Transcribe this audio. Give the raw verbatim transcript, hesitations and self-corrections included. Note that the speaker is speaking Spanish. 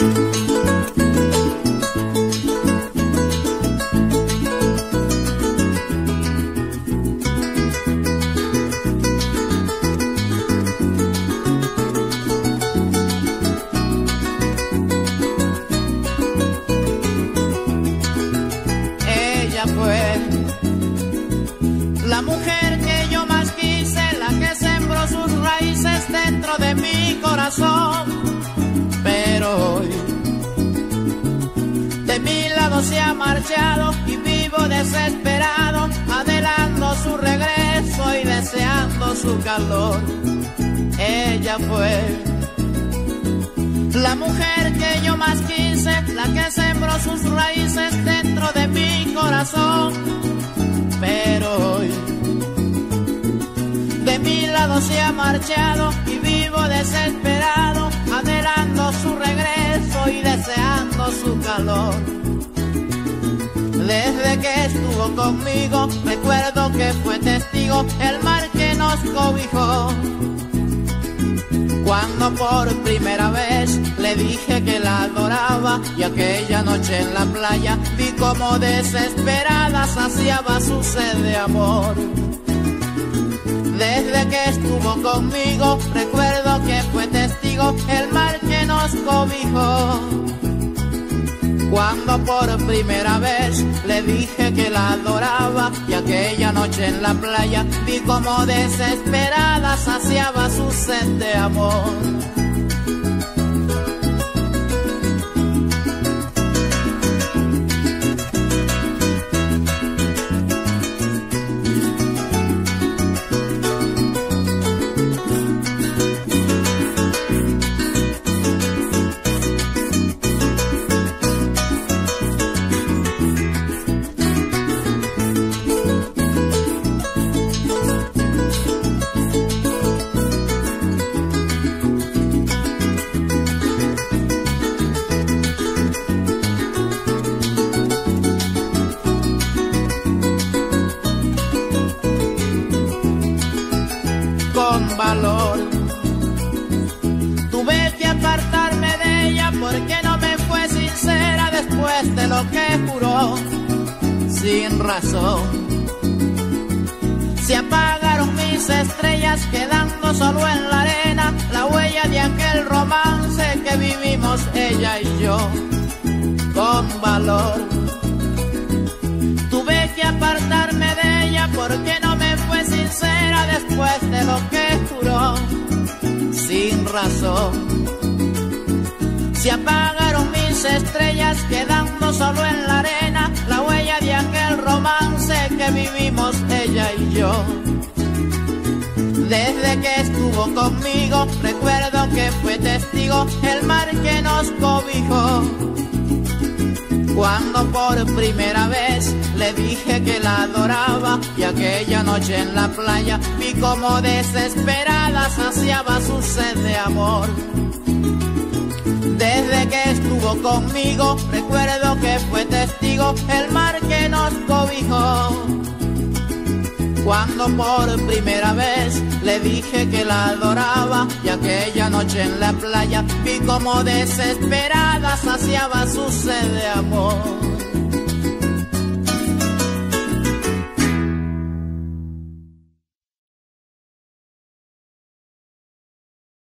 La mujer que yo más quise, la que sembró sus raíces dentro de mi corazón. Pero hoy de mi lado se ha marchado y vivo desesperado, anhelando su regreso y deseando su calor. Ella fue la mujer que yo más quise, la que sembró sus raíces dentro de mi corazón. Pero hoy de mi lado se ha marchado y vivo desesperado, anhelando su regreso y deseando su calor. Desde que estuvo conmigo, recuerdo que fue testigo el mar que nos cobijó. Cuando por primera vez le dije que la adoraba, y aquella noche en la playa vi como desesperada saciaba su sed de amor. Desde que estuvo conmigo, recuerdo que fue testigo el mar que nos cobijó. Cuando por primera vez le dije que la adoraba, y aquella noche en la playa vi como desesperada saciaba su sed de amor. Con valor tuve que apartarme de ella porque no me fue sincera después de lo que juró. Sin razón se apagaron mis estrellas, quedando solo en la arena la huella de aquel romance que vivimos ella y yo. Con valor tuve que apartarme de ella porque no me fue sincera después de lo que juró. Sin razón se apagaron mis estrellas, quedando solo en la arena la huella de aquel romance que vivimos ella y yo. Desde que estuvo conmigo, recuerdo que fue testigo el mar que nos cobijó. Cuando por primera vez le dije que la adoraba, y aquella noche en la playa vi como desesperada saciaba su sed de amor. Desde que estuvo conmigo, recuerdo que fue testigo el mar que nos cobijó. Cuando por primera vez le dije que la adoraba, y aquella noche en la playa vi como desesperada saciaba su sed de amor.